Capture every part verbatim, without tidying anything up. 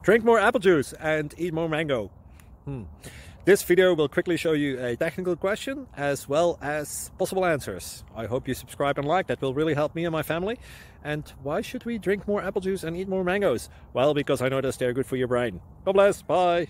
Drink more apple juice and eat more mango. Hmm. This video will quickly show you a technical question as well as possible answers. I hope you subscribe and like, that will really help me and my family. And why should we drink more apple juice and eat more mangoes? Well, because I noticed they're good for your brain. God bless, bye!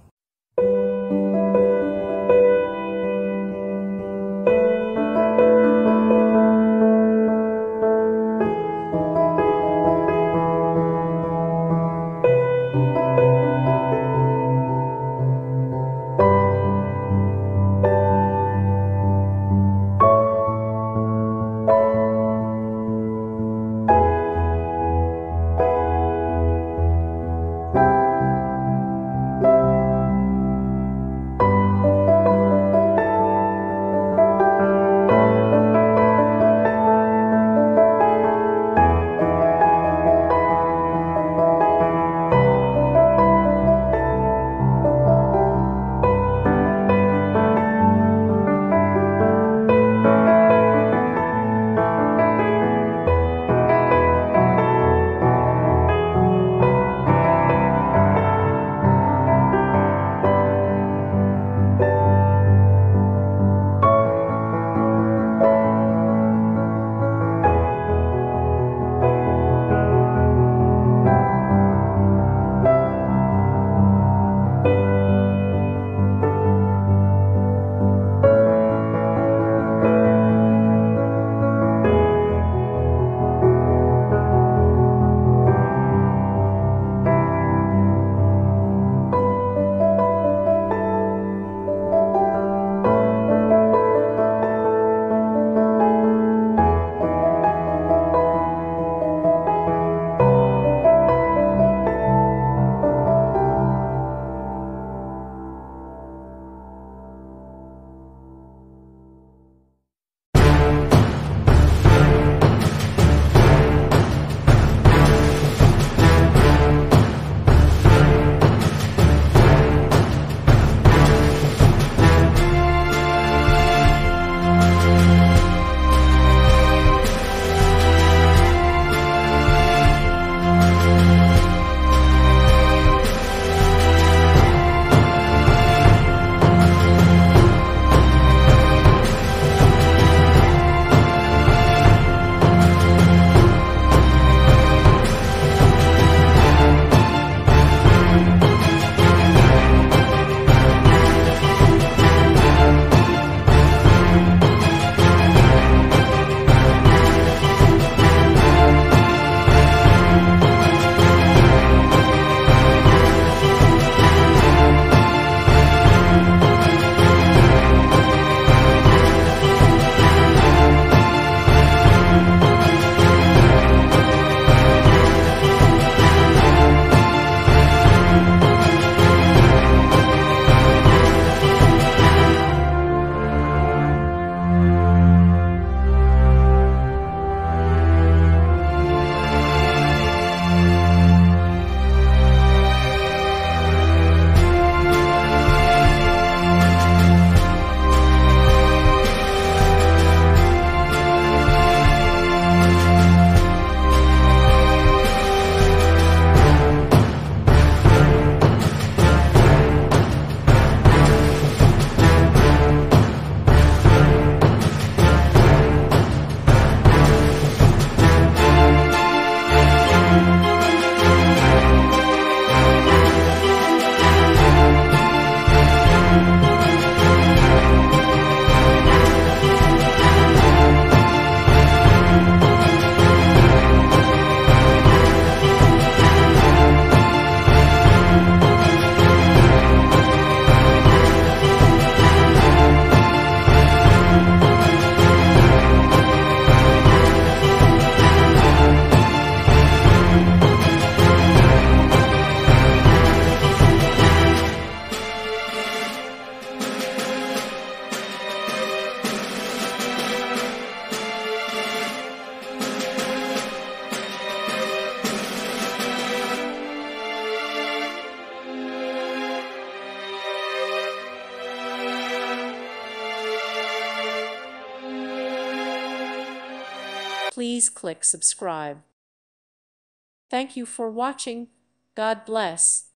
Please click subscribe. Thank you for watching. God bless.